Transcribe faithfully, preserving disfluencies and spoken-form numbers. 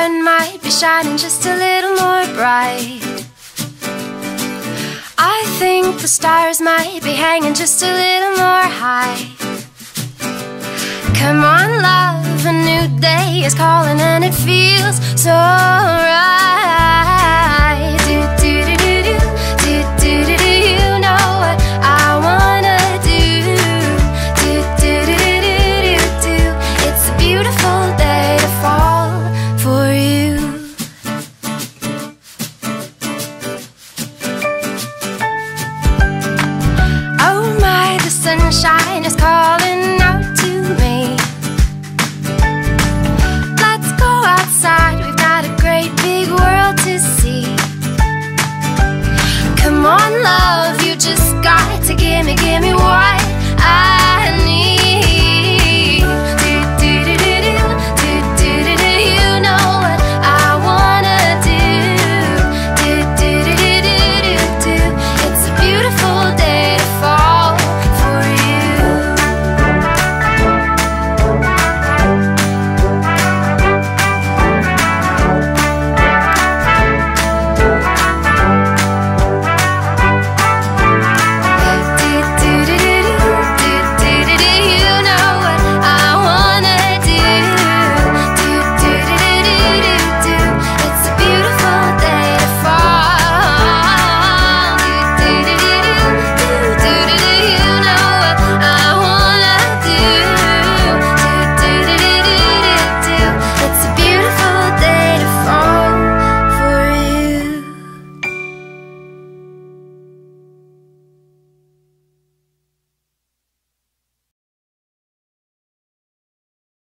sun might be shining just a little more bright. I think the stars might be hanging just a little more high. Come on, love, a new day is calling and it feels so